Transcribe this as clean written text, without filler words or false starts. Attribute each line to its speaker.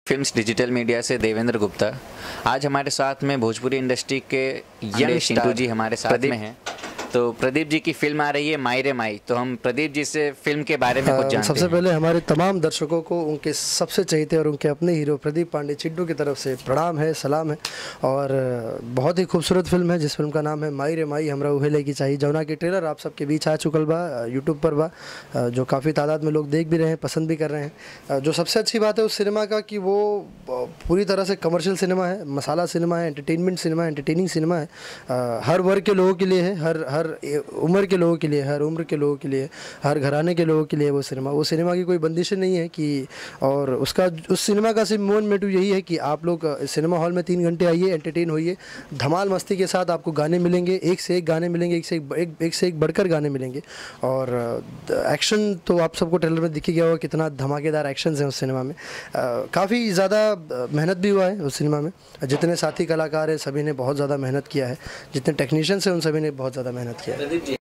Speaker 1: Films digital media से देवेंद्र गुप्ता। आज हमारे साथ में भोजपुरी इंडस्ट्री के यंग चिंटू जी हमारे साथ में हैं। तो प्रदीप जी की फिल्म आ रही है माई रे माई, तो हम प्रदीप जी से फिल्म के बारे में कुछ जानते हैं।
Speaker 2: सबसे पहले हमारे तमाम दर्शकों को उनके सबसे चहेते और उनके अपने हीरो प्रदीप पांडे चिंटू की तरफ से प्रणाम है, सलाम है। और बहुत ही खूबसूरत फिल्म है जिस फिल्म का नाम है माई रे माई हमरा उहे लेकी चाहिए, जौना की ट्रेलर आप सबके बीच आ चुकल बा, यूट्यूब पर बा, जो काफ़ी तादाद में लोग देख भी रहे हैं, पसंद भी कर रहे हैं। जो सबसे अच्छी बात है उस सिनेमा का कि वो पूरी तरह से कमर्शियल सिनेमा है, मसाला सिनेमा है, एंटरटेनमेंट सिनेमा है, एंटरटेनिंग सिनेमा है। हर वर्ग के लोगों के लिए है, हर उम्र के लोगों के लिए, हर उम्र के लोगों के लिए, हर घराने के लोगों के लिए वो सिनेमा की कोई बंदिशें नहीं है कि। और उस सिनेमा का सिर्फ मोन मोटिव यही है कि आप लोग सिनेमा हॉल में 3 घंटे आइए, एंटरटेन होइए, धमाल मस्ती के साथ आपको गाने मिलेंगे, एक से एक गाने मिलेंगे, एक से एक बढ़कर गाने मिलेंगे। और एक्शन तो आप सबको ट्रेलर में दिख ही गया होगा कितना धमाकेदार एक्शन है उस सिनेमा में। काफ़ी ज़्यादा मेहनत भी हुआ है उस सिनेमा में, जितने साथी कलाकार हैं सभी ने बहुत ज़्यादा मेहनत किया है, जितने टेक्नीशियंस हैं उन सभी ने बहुत ज़्यादा मेहनत किया है।
Speaker 1: प्रदीप जी,